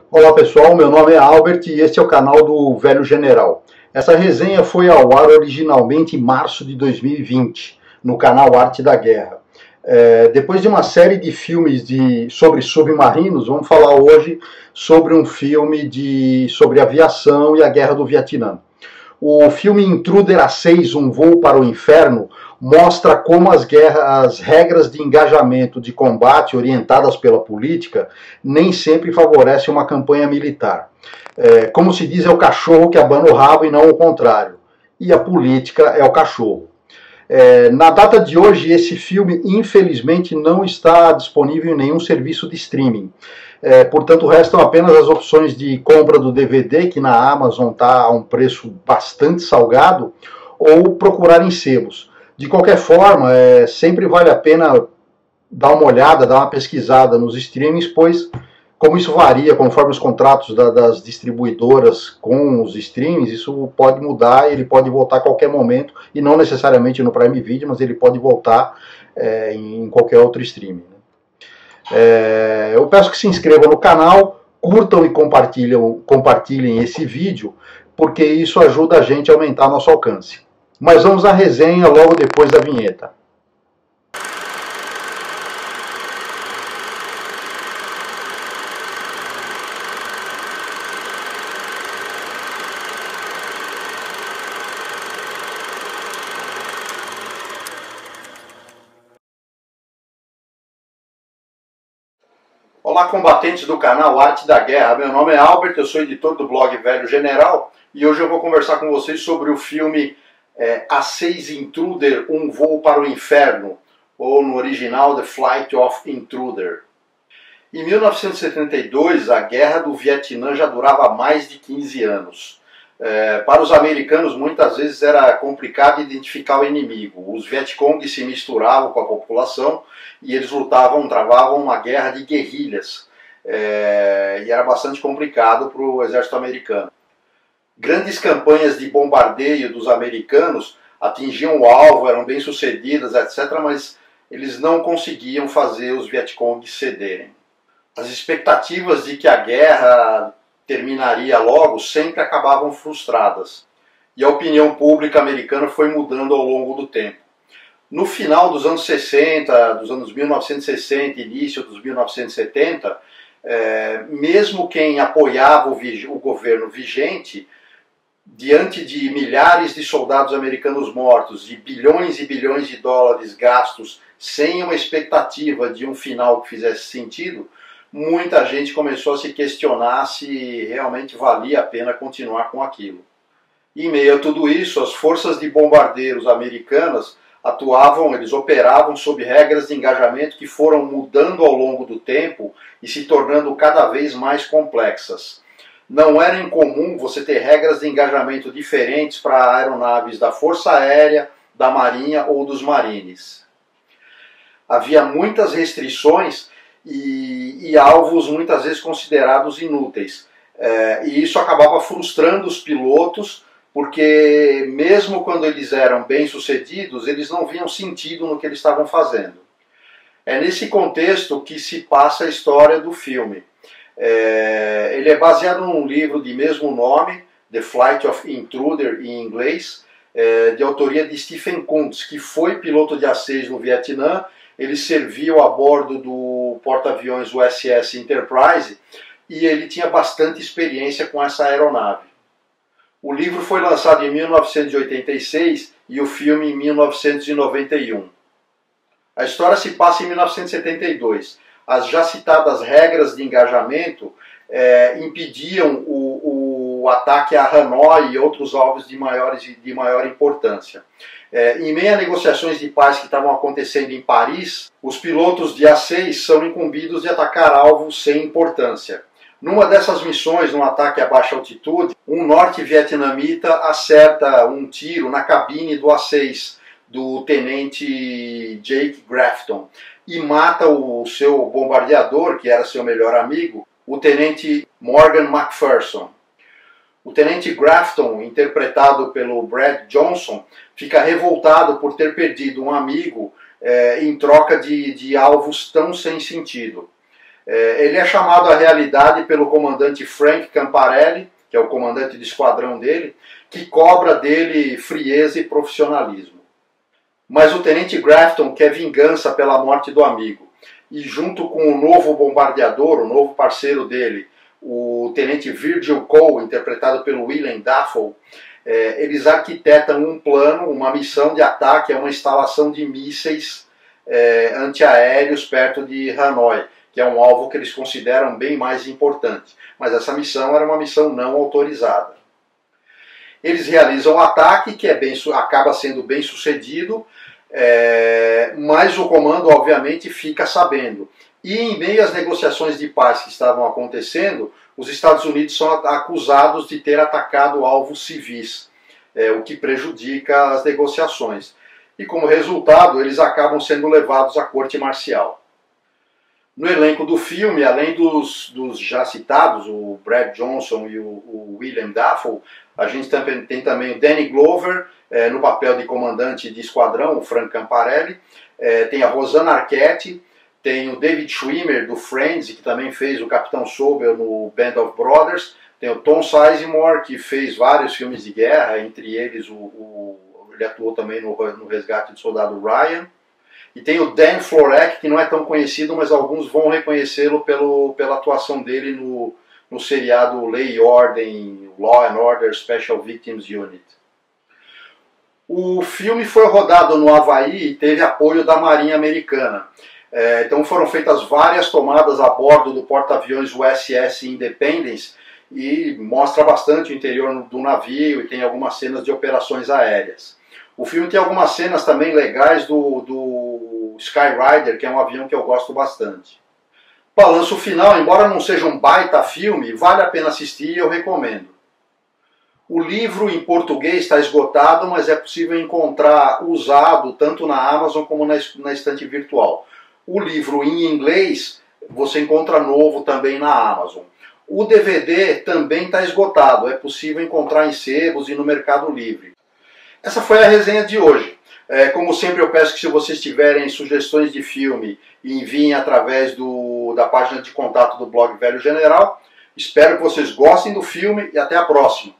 Olá pessoal, meu nome é Albert e este é o canal do Velho General. Essa resenha foi ao ar originalmente em março de 2020, no canal Arte da Guerra. Depois de uma série de filmes sobre submarinos, vamos falar hoje sobre um filme sobre aviação e a Guerra do Vietnã. O filme Intruder A6, Um Voo para o Inferno, mostra como as regras de engajamento de combate orientadas pela política nem sempre favorecem uma campanha militar. Como se diz, é o cachorro que abana o rabo e não o contrário. E a política é o cachorro. Na data de hoje, esse filme, infelizmente, não está disponível em nenhum serviço de streaming. Portanto, restam apenas as opções de compra do DVD, que na Amazon está a um preço bastante salgado, ou procurar em sebos. De qualquer forma, sempre vale a pena dar uma olhada, dar uma pesquisada nos streamings, pois, como isso varia conforme os contratos das distribuidoras com os streamings, isso pode mudar, ele pode voltar a qualquer momento, e não necessariamente no Prime Video, mas ele pode voltar em qualquer outro streaming. Eu peço que se inscrevam no canal, curtam e compartilhem esse vídeo, porque isso ajuda a gente a aumentar nosso alcance. Mas vamos à resenha logo depois da vinheta. Olá, combatentes do canal Arte da Guerra. Meu nome é Albert, eu sou editor do blog Velho General e hoje eu vou conversar com vocês sobre o filme A6 Intruder, Um Voo para o Inferno, ou no original The Flight of Intruder. Em 1972, a Guerra do Vietnã já durava mais de 15 anos. Para os americanos, muitas vezes era complicado identificar o inimigo. Os Vietcong se misturavam com a população e eles travavam uma guerra de guerrilhas. E era bastante complicado para o exército americano. Grandes campanhas de bombardeio dos americanos atingiam o alvo, eram bem sucedidas, etc., mas eles não conseguiam fazer os Vietcong cederem. As expectativas de que a guerra terminaria logo sempre acabavam frustradas. E a opinião pública americana foi mudando ao longo do tempo. No final dos anos 60, dos anos 1960, início dos 1970, mesmo quem apoiava o governo vigente, diante de milhares de soldados americanos mortos e bilhões de dólares gastos sem uma expectativa de um final que fizesse sentido, muita gente começou a se questionar se realmente valia a pena continuar com aquilo. Em meio a tudo isso, as forças de bombardeiros americanas eles operavam sob regras de engajamento que foram mudando ao longo do tempo e se tornando cada vez mais complexas. Não era incomum você ter regras de engajamento diferentes para aeronaves da Força Aérea, da Marinha ou dos Marines. Havia muitas restrições e alvos muitas vezes considerados inúteis. E isso acabava frustrando os pilotos, porque mesmo quando eles eram bem-sucedidos, eles não viam sentido no que eles estavam fazendo. É nesse contexto que se passa a história do filme. Ele é baseado num livro de mesmo nome, The Flight of Intruder em inglês, de autoria de Stephen Kuntz, que foi piloto de A6 no Vietnã. Ele serviu a bordo do porta-aviões USS Enterprise e ele tinha bastante experiência com essa aeronave. O livro foi lançado em 1986 e o filme em 1991. A história se passa em 1972. As já citadas regras de engajamento impediam o ataque a Hanoi e outros alvos de maior importância. Em meio a negociações de paz que estavam acontecendo em Paris, os pilotos de A6 são incumbidos de atacar alvos sem importância. Numa dessas missões, num ataque a baixa altitude, um norte-vietnamita acerta um tiro na cabine do A6, do tenente Jake Grafton, e mata o seu bombardeador, que era seu melhor amigo, o tenente Morgan McPherson. O tenente Grafton, interpretado pelo Brad Johnson, fica revoltado por ter perdido um amigo em troca de alvos tão sem sentido. Ele é chamado à realidade pelo comandante Frank Camparelli, que é o comandante de esquadrão dele, que cobra dele frieza e profissionalismo. Mas o tenente Grafton quer vingança pela morte do amigo. E junto com o novo bombardeador, o novo parceiro dele, o tenente Virgil Cole, interpretado pelo Willem Dafoe, eles arquitetam um plano, uma missão de ataque a uma instalação de mísseis antiaéreos perto de Hanoi, que é um alvo que eles consideram bem mais importante. Mas essa missão era uma missão não autorizada. Eles realizam o ataque, que acaba sendo bem sucedido, mas o comando, obviamente, fica sabendo. E em meio às negociações de paz que estavam acontecendo, os Estados Unidos são acusados de ter atacado alvos civis, o que prejudica as negociações. E como resultado, eles acabam sendo levados à corte marcial. No elenco do filme, além dos já citados, o Brad Johnson e o Willem Dafoe, a gente tem também o Danny Glover, no papel de comandante de esquadrão, o Frank Camparelli, tem a Rosanna Arquette, tem o David Schwimmer, do Friends, que também fez o Capitão Sobel no Band of Brothers, tem o Tom Sizemore, que fez vários filmes de guerra, entre eles ele atuou também no Resgate do Soldado Ryan. E tem o Dan Florek, que não é tão conhecido, mas alguns vão reconhecê-lo pela atuação dele no seriado Lei e Ordem, Law and Order Special Victims Unit. O filme foi rodado no Havaí e teve apoio da Marinha Americana. Então foram feitas várias tomadas a bordo do porta-aviões USS Independence e mostra bastante o interior do navio e tem algumas cenas de operações aéreas. O filme tem algumas cenas também legais do Skyrider, que é um avião que eu gosto bastante. Balanço final, embora não seja um baita filme, vale a pena assistir e eu recomendo. O livro em português está esgotado, mas é possível encontrar usado tanto na Amazon como na estante virtual. O livro em inglês você encontra novo também na Amazon. O DVD também está esgotado, é possível encontrar em sebos e no Mercado Livre. Essa foi a resenha de hoje. Como sempre, eu peço que se vocês tiverem sugestões de filme, enviem através da página de contato do blog Velho General. Espero que vocês gostem do filme e até a próxima.